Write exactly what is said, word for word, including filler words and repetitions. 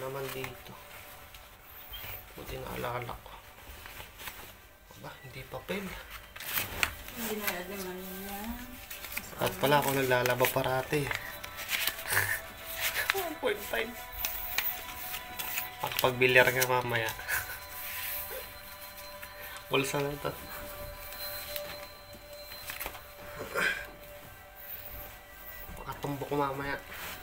naman dito. Buti naalala ko. Aba, hindi papel. Hindi na naman niya. At pala ako naglalaba parati. one point five. Pagbilyar nga mamaya. Pulsa na ito. Pakatumbok ko mamaya.